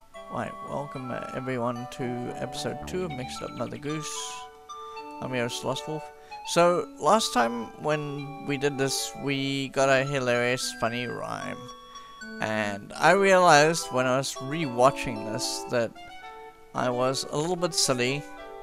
Right, welcome everyone to episode 2 of Mixed Up Mother Goose. I'm your host, lostwolfe. So, last time when we did this, we got a hilarious, funny rhyme. And I realized when I was re-watching this that I was a little bit silly.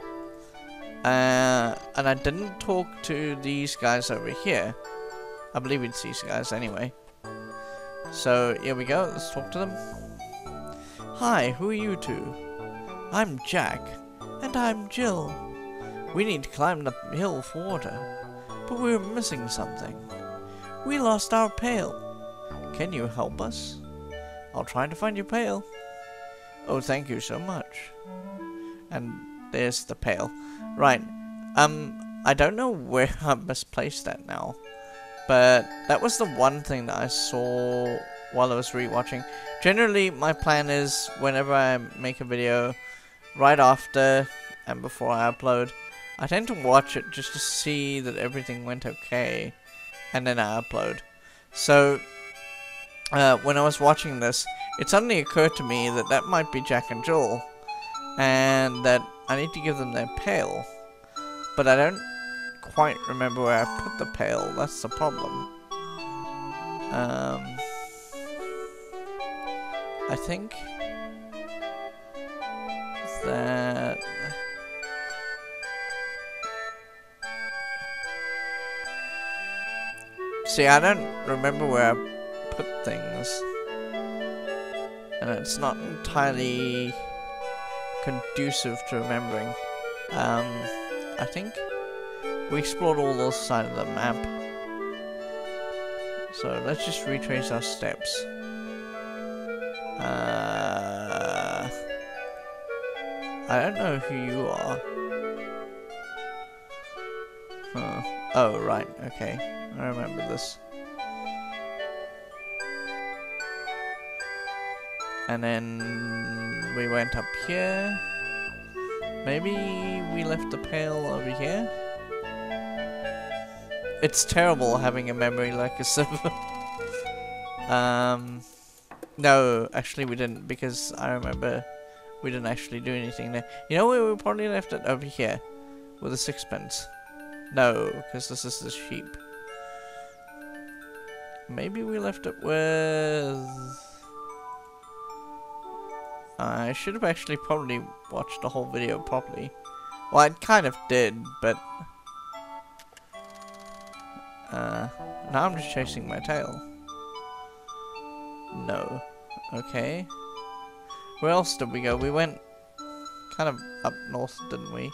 And I didn't talk to these guys over here. I believe it's these guys anyway. So, here we go, let's talk to them. Hi, who are you two? I'm Jack. And I'm Jill. We need to climb the hill for water, but we're missing something. We lost our pail. Can you help us? I'll try to find your pail. Oh, thank you so much. And there's the pail. Right. I don't know where I misplaced that now, but that was the one thing that I saw while I was rewatching. Generally, my plan is whenever I make a video, right after and before I upload, I tend to watch it just to see that everything went okay, and then I upload. So, when I was watching this, it suddenly occurred to me that that might be Jack and Jill, and that I need to give them their pail. But I don't quite remember where I put the pail, that's the problem. I think that see, I don't remember where I put things, and it's not entirely conducive to remembering. I think we explored all those sides of the map, so let's just retrace our steps. I don't know who you are. Huh. Oh, right, okay. I remember this. And then we went up here. Maybe we left the pail over here? It's terrible having a memory like a sieve. No, actually we didn't, because I remember we didn't actually do anything there. You know where we probably left it? Over here. With a sixpence. No, because this is the sheep. Maybe we left it with... I should have actually probably watched the whole video properly. Well, I kind of did, but... now I'm just chasing my tail. No. Okay. Where else did we go? We went kind of up north, didn't we?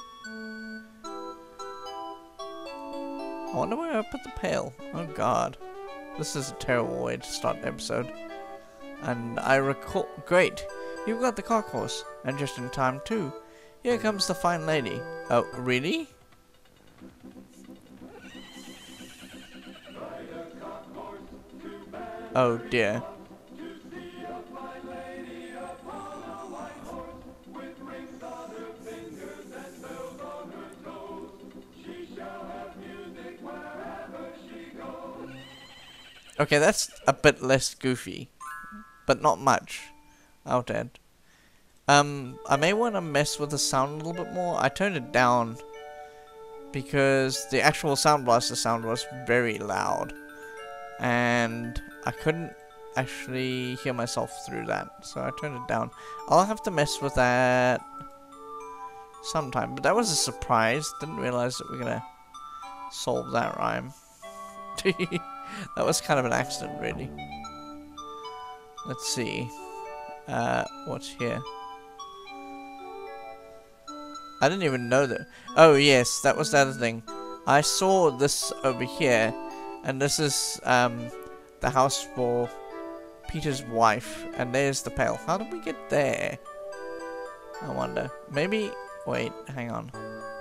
I wonder where I put the pail. Oh god. This is a terrible way to start the episode. And I recall... Great! You've got the cock horse. And just in time too. Here comes the fine lady. Oh, really? Oh dear. Okay, that's a bit less goofy, but not much. I'll add. I may want to mess with the sound a little bit more. I turned it down because the actual soundblaster sound was very loud, and I couldn't actually hear myself through that, so I turned it down. I'll have to mess with that sometime, but that was a surprise. Didn't realize that we're gonna solve that rhyme. That was kind of an accident, really. Let's see. What's here? I didn't even know that. Oh, yes, that was the other thing. I saw this over here, and this is, the house for Peter's wife, and there's the pail. How did we get there? I wonder. Maybe... Wait, hang on.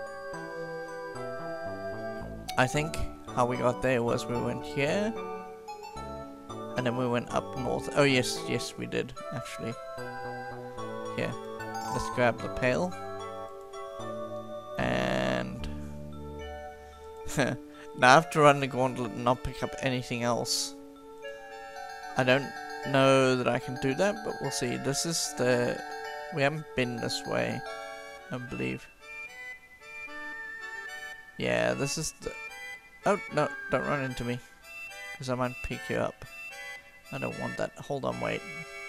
I think how we got there was we went here, and then we went up north. Oh yes, yes we did, actually. Here, let's grab the pail. And... now I have to run the gauntlet and not pick up anything else. I don't know that I can do that, but we'll see. This is the... We haven't been this way, I believe. Yeah, this is the... Oh, no, don't run into me. Because I might pick you up. I don't want that. Hold on, wait.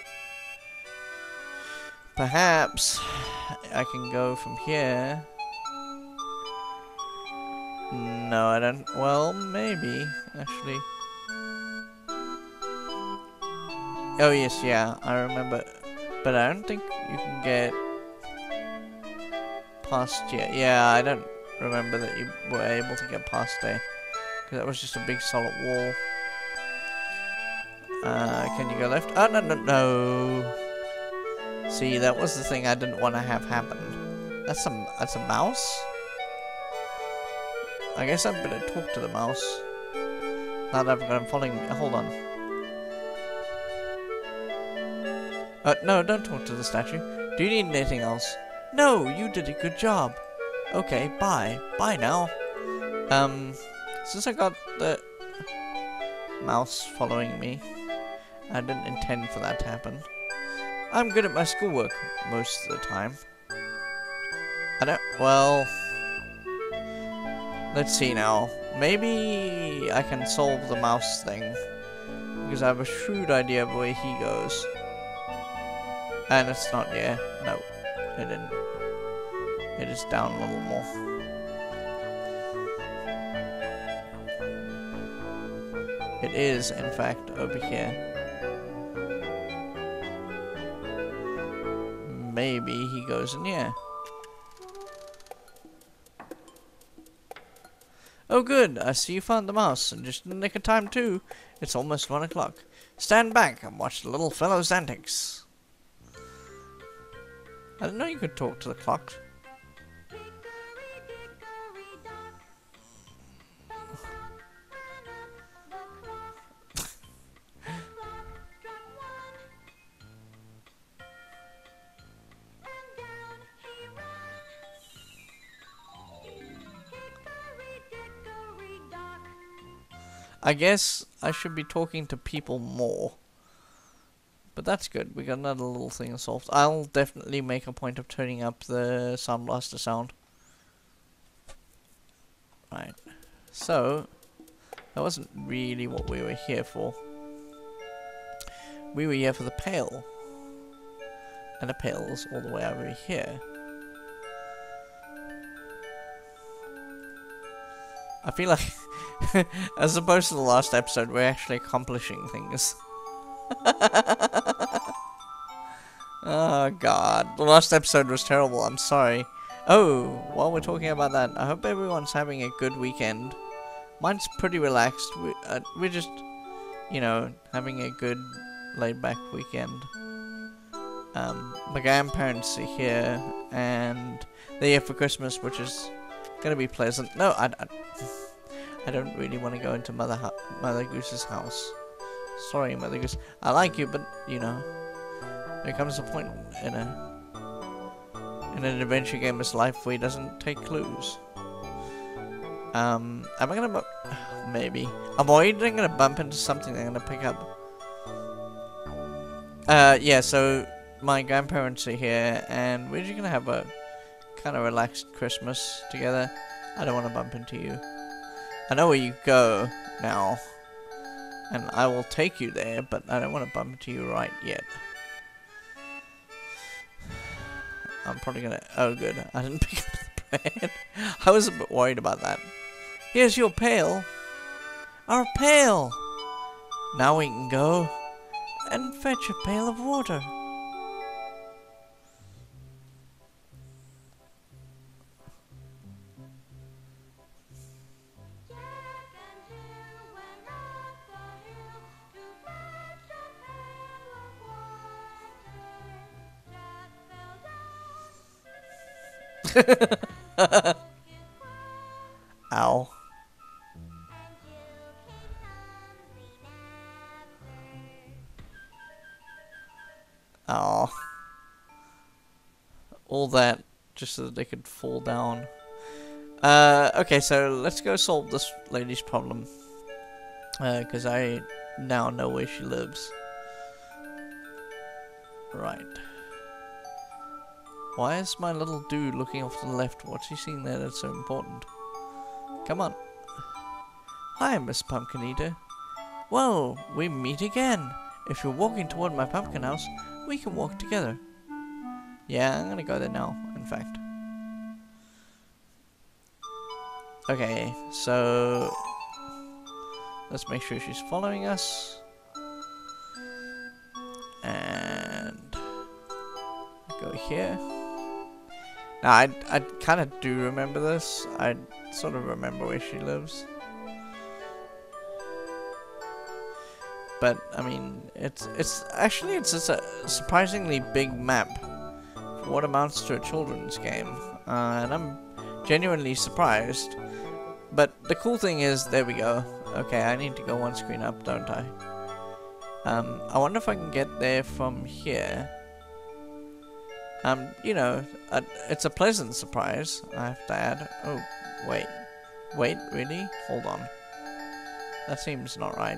Perhaps I can go from here. No, I don't. Well, maybe, actually. Oh, yes, yeah, I remember. But I don't think you can get past here. Yeah, I don't remember that you were able to get past there. Because that was just a big solid wall. Can you go left? Oh, no, no, no. See, that was the thing I didn't want to have happen. That's a mouse? I guess I better talk to the mouse. Now that I've got him following me. Hold on. No, don't talk to the statue. Do you need anything else? No, you did a good job. Okay, bye. Bye now. Since I got the mouse following me, I didn't intend for that to happen. I'm good at my schoolwork most of the time. Well, let's see now. Maybe I can solve the mouse thing, because I have a shrewd idea of where he goes. And it's not, yeah, no, it didn't. It is down a little more. It is, in fact, over here. Maybe he goes in here. Oh good, I see you found the mouse, and just in the nick of time too. It's almost 1 o'clock. Stand back and watch the little fellow's antics. I didn't know you could talk to the clock. I guess I should be talking to people more. But that's good. We got another little thing solved. I'll definitely make a point of turning up the soundblaster sound. Right. So, that wasn't really what we were here for. We were here for the pail. And the pail's all the way over here. I feel like, as opposed to the last episode, we're actually accomplishing things. Oh god, the last episode was terrible, I'm sorry. Oh, while we're talking about that, I hope everyone's having a good weekend. Mine's pretty relaxed. We're just, you know, having a good laid-back weekend. My grandparents are here, and they're here for Christmas, which is gonna be pleasant. No, I don't really want to go into Mother Goose's house. Sorry, Mother Goose. I like you, but, you know, there comes a point in an adventure gamer's life where he doesn't take clues. Am I gonna maybe. I'm worried I'm gonna bump into something I'm gonna pick up. Yeah, so my grandparents are here, and we're just gonna have a kind of relaxed Christmas together. I don't want to bump into you. I know where you go now, and I will take you there, but I don't want to bump into you right yet. I'm probably gonna... Oh, good. I didn't pick up the bread. I was a bit worried about that. Here's your pail. Our pail! Now we can go and fetch a pail of water. Ow. Oh. All that just so that they could fall down. Okay, so let's go solve this lady's problem. Because I now know where she lives. Right. Why is my little dude looking off to the left? What's he seeing there that's so important? Come on. Hi, Miss Pumpkin Eater. Well, we meet again. If you're walking toward my pumpkin house, we can walk together. Yeah, I'm gonna go there now, in fact. Okay, so let's make sure she's following us. And go here. Now, I kind of do remember this. I sort of remember where she lives. But, I mean, it's a surprisingly big map for what amounts to a children's game. And I'm genuinely surprised. But the cool thing is, there we go. Okay, I need to go one screen up, don't I? I wonder if I can get there from here. You know, it's a pleasant surprise, I have to add. Oh, wait. Wait, really? Hold on. That seems not right.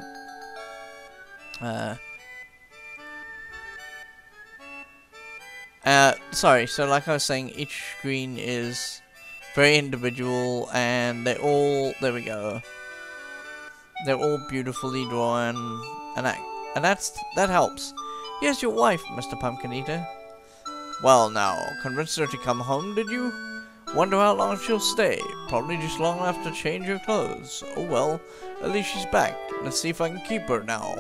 Sorry, so like I was saying, each screen is very individual, and they're all, there we go. They're all beautifully drawn, and that helps. Here's your wife, Mr. Pumpkin Eater. Well now, convinced her to come home, did you? Wonder how long she'll stay. Probably just long enough to change her clothes. Oh well, at least she's back. Let's see if I can keep her now.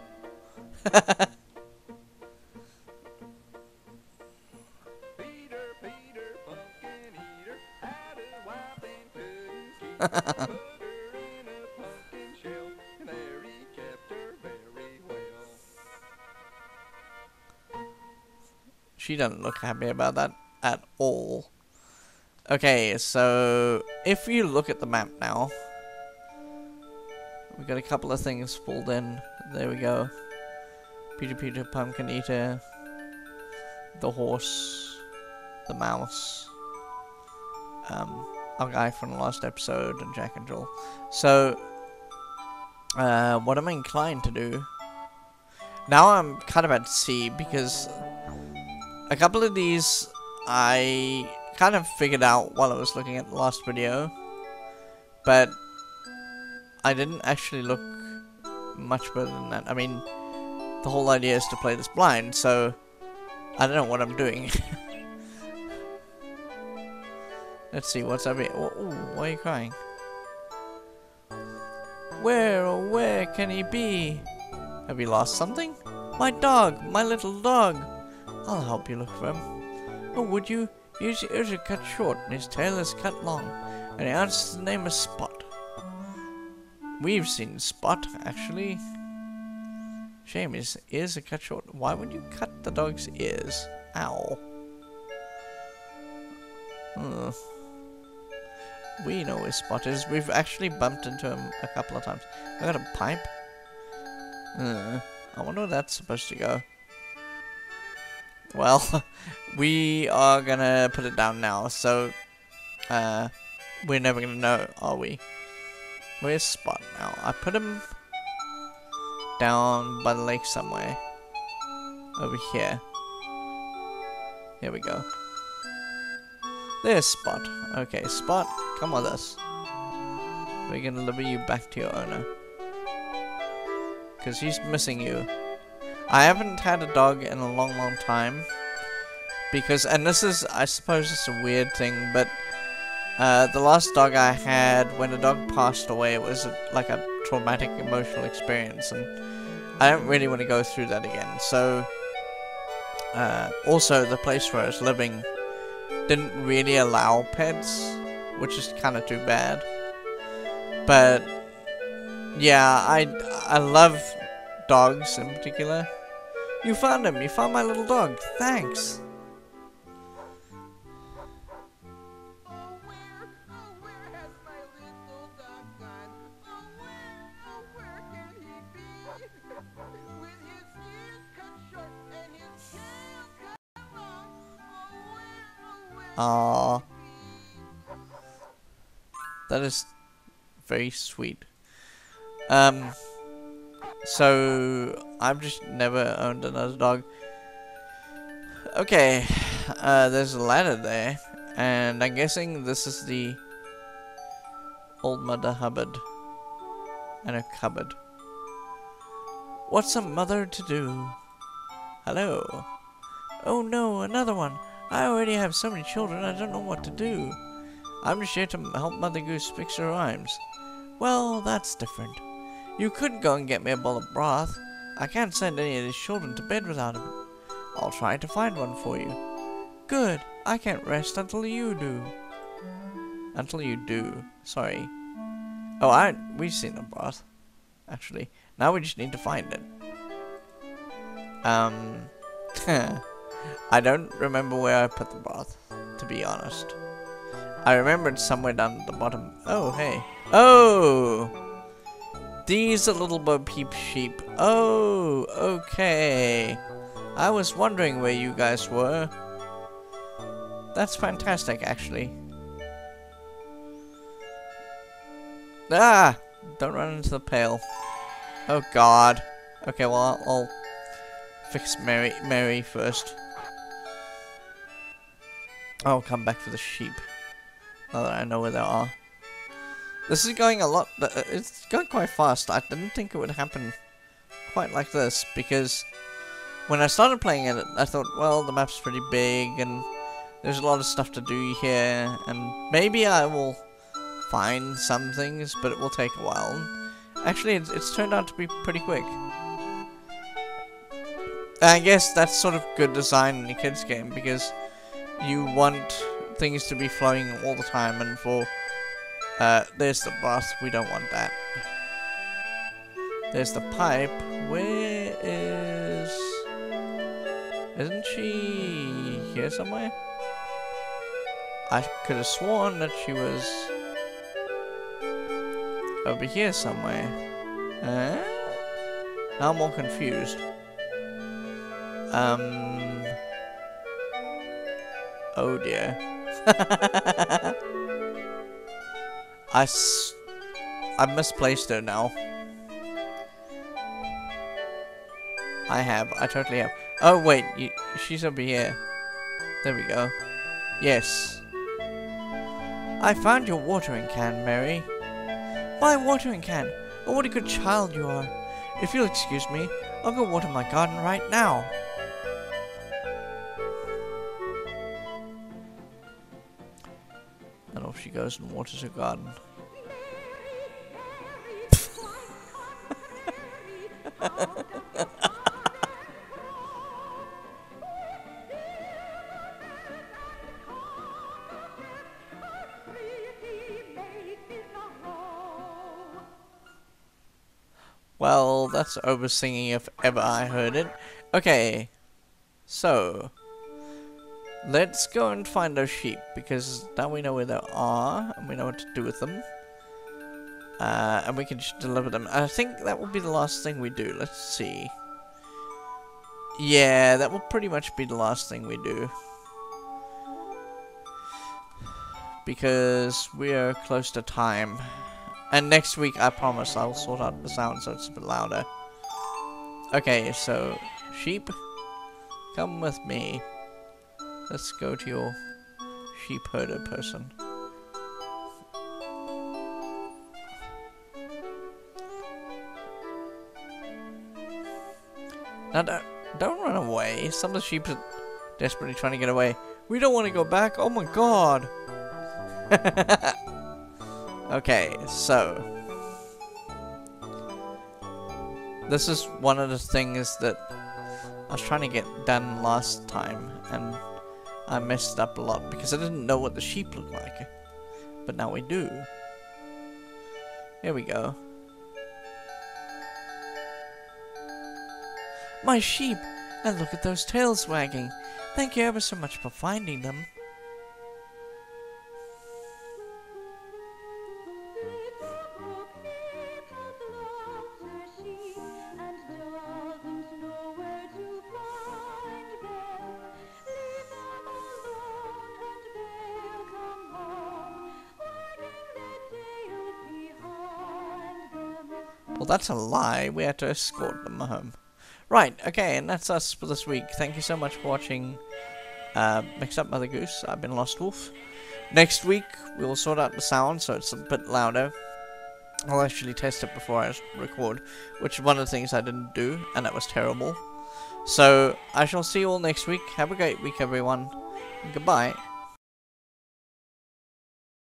She doesn't look happy about that at all. Okay, so if you look at the map now, we got a couple of things pulled in. There we go. Peter, Pumpkin Eater, the horse, the mouse, our guy from the last episode, and Jack and Jill. So, what am I inclined to do? Now I'm kind of at sea because a couple of these I kind of figured out while I was looking at the last video, but I didn't actually look much further than that. I mean, the whole idea is to play this blind, so I don't know what I'm doing. Let's see, what's over here? Oh, why are you crying? Where, oh where can he be? Have you lost something? My dog, my little dog. I'll help you look for him. Oh, would you? His ears are cut short, and his tail is cut long, and he answers the name of Spot. We've seen Spot, actually. Shame his ears are cut short. Why would you cut the dog's ears? Ow. We know where Spot is. We've actually bumped into him a couple of times. I got a pipe. I wonder where that's supposed to go. Well, we are gonna put it down now, so we're never gonna know, are we? Where's Spot now? I put him down by the lake somewhere. Over here. Here we go. There's Spot. Okay, Spot, come with us. We're gonna deliver you back to your owner. Because he's missing you. I haven't had a dog in a long, long time. Because, and this is, I suppose it's a weird thing, but the last dog I had, when the dog passed away, it was like a traumatic emotional experience, and I don't really want to go through that again. So, also the place where I was living didn't really allow pets, which is kind of too bad. But yeah, I love dogs in particular. You found him. You found my little dog. Thanks. Aww. That is very sweet. So I've just never owned another dog. Okay, there's a ladder there, and I'm guessing this is the old Mother Hubbard and a cupboard. What's a mother to do? Hello. Oh no, another one. I already have so many children, I don't know what to do. I'm just here to help Mother Goose fix her rhymes. Well, that's different. You could go and get me a bowl of broth. I can't send any of these children to bed without it. I'll try to find one for you. Good. I can't rest until you do. Until you do. Sorry. Oh, we've seen the broth. Actually. Now we just need to find it. I don't remember where I put the broth, to be honest. I remember it's somewhere down at the bottom. Oh, hey. Oh! These are little Bo Peep sheep. Oh, okay. I was wondering where you guys were. That's fantastic, actually. Ah! Don't run into the pail. Oh, God. Okay, well, I'll fix Mary first. I'll come back for the sheep. Now that I know where they are. This is going a lot. It's going quite fast. I didn't think it would happen quite like this, because when I started playing it, I thought, well, the map's pretty big and there's a lot of stuff to do here, and maybe I will find some things, but it will take a while. And actually, it's turned out to be pretty quick. I guess that's sort of good design in a kids game, because you want things to be flowing all the time, and for there's the broth, we don't want that. There's the pipe. Where is... Isn't she here somewhere? I could have sworn that she was over here somewhere. Now I'm all confused. Oh dear. I misplaced her now. I totally have. Oh wait, she's over here. There we go. Yes. I found your watering can, Mary. My watering can! Oh, what a good child you are. If you'll excuse me, I'll go water my garden right now. And off she goes and waters her garden. Well, that's over singing if ever I heard it. Okay, so let's go and find those sheep, because now we know where they are and we know what to do with them. And we can just deliver them. I think that will be the last thing we do. Let's see. Yeah, that will pretty much be the last thing we do, because we are close to time. And next week, I promise, I'll sort out the sound so it's a bit louder. Okay, so, sheep, come with me. Let's go to your sheep herder person. Now, don't run away. Some of the sheep are desperately trying to get away. We don't want to go back. Oh my god. Okay, so this is one of the things that I was trying to get done last time, and I messed up a lot because I didn't know what the sheep looked like. But now we do. Here we go. My sheep! And look at those tails wagging. Thank you ever so much for finding them. Well, that's a lie. We had to escort them home. Right, okay, and that's us for this week. Thank you so much for watching Mix Up Mother Goose. I've been lostwolfe. Next week, we will sort out the sound so it's a bit louder. I'll actually test it before I record, which is one of the things I didn't do, and that was terrible. So, I shall see you all next week. Have a great week, everyone. Goodbye.